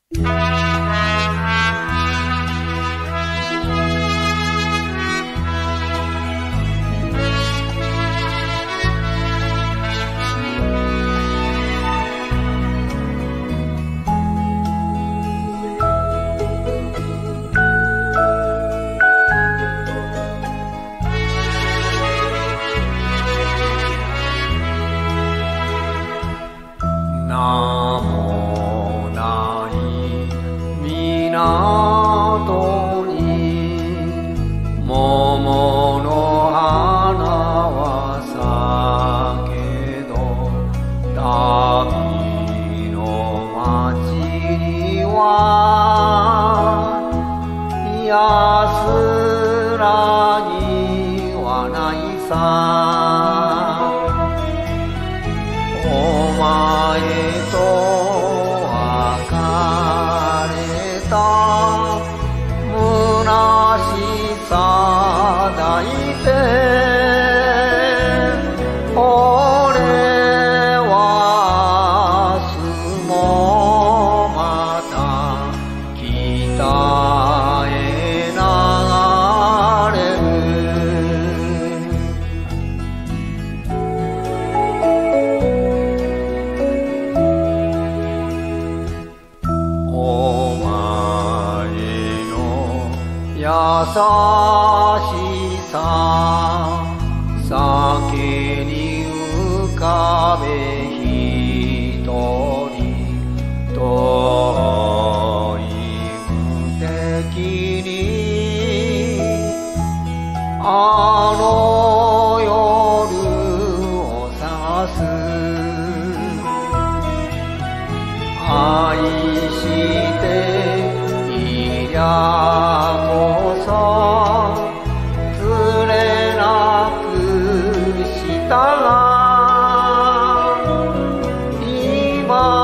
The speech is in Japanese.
名もない港に桃の花は咲けど、旅の街には安らぎはないさ。お前と別れた虚しさ抱いて、俺は明日もまた北へ流れる。お前の優しさ酒に浮かべ一人遠い無敵にあの夜を探す。愛していりゃこそつれなくしたが今